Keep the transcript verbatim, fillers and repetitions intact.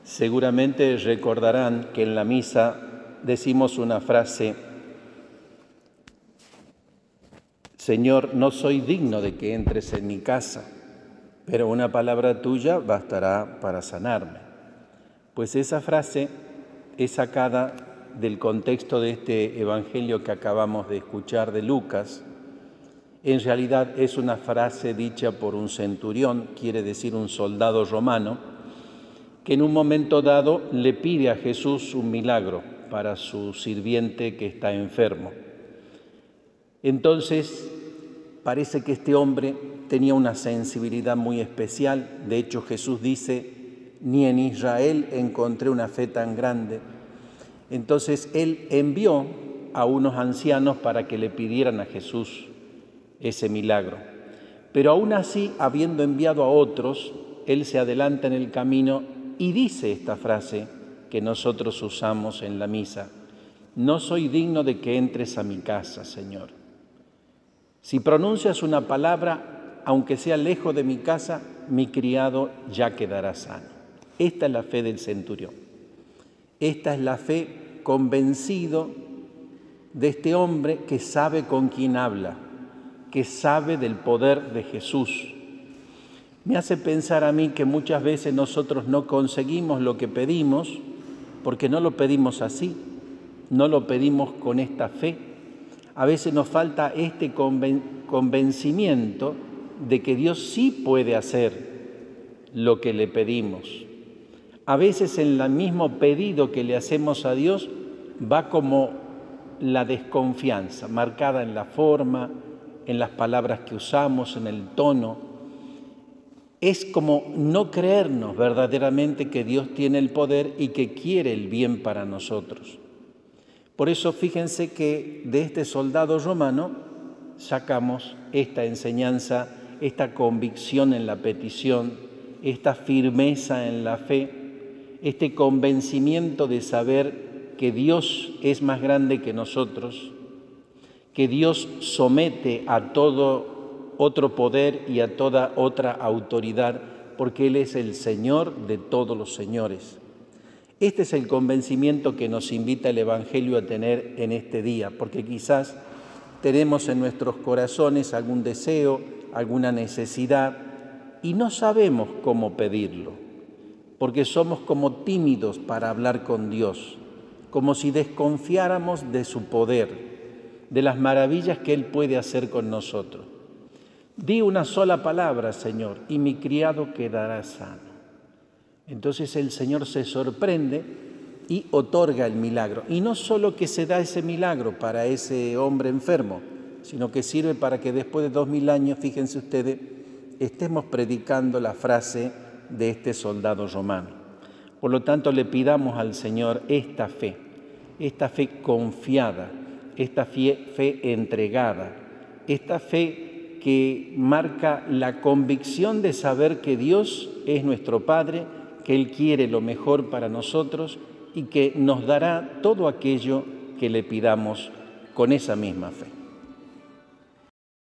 Seguramente recordarán que en la misa decimos una frase: Señor, no soy digno de que entres en mi casa, pero una palabra tuya bastará para sanarme. Pues esa frase es sacada del contexto de este evangelio que acabamos de escuchar de Lucas. En realidad es una frase dicha por un centurión, quiere decir un soldado romano, que en un momento dado le pide a Jesús un milagro para su sirviente que está enfermo. Entonces, parece que este hombre tenía una sensibilidad muy especial. De hecho, Jesús dice: ni en Israel encontré una fe tan grande. Entonces, él envió a unos ancianos para que le pidieran a Jesús ese milagro. Pero aún así, habiendo enviado a otros, él se adelanta en el camino y dice esta frase que nosotros usamos en la misa: no soy digno de que entres a mi casa, Señor. Si pronuncias una palabra, aunque sea lejos de mi casa, mi criado ya quedará sano. Esta es la fe del centurión. Esta es la fe convencido de este hombre que sabe con quién habla, que sabe del poder de Jesús. Me hace pensar a mí que muchas veces nosotros no conseguimos lo que pedimos porque no lo pedimos así, no lo pedimos con esta fe. A veces nos falta este convencimiento de que Dios sí puede hacer lo que le pedimos. A veces en el mismo pedido que le hacemos a Dios va como la desconfianza, marcada en la forma, en las palabras que usamos, en el tono. Es como no creernos verdaderamente que Dios tiene el poder y que quiere el bien para nosotros. Por eso fíjense que de este soldado romano sacamos esta enseñanza, esta convicción en la petición, esta firmeza en la fe, este convencimiento de saber que Dios es más grande que nosotros, que Dios somete a todo otro poder y a toda otra autoridad, porque Él es el Señor de todos los señores. Este es el convencimiento que nos invita el Evangelio a tener en este día, porque quizás tenemos en nuestros corazones algún deseo, alguna necesidad, y no sabemos cómo pedirlo, porque somos como tímidos para hablar con Dios, como si desconfiáramos de su poder, de las maravillas que Él puede hacer con nosotros. Di una sola palabra, Señor, y mi criado quedará sano. Entonces el Señor se sorprende y otorga el milagro. Y no solo que se da ese milagro para ese hombre enfermo, sino que sirve para que después de dos mil años, fíjense ustedes, estemos predicando la frase de este soldado romano. Por lo tanto, le pidamos al Señor esta fe, esta fe confiada, esta fe, fe entregada, esta fe que marca la convicción de saber que Dios es nuestro Padre, que Él quiere lo mejor para nosotros y que nos dará todo aquello que le pidamos con esa misma fe.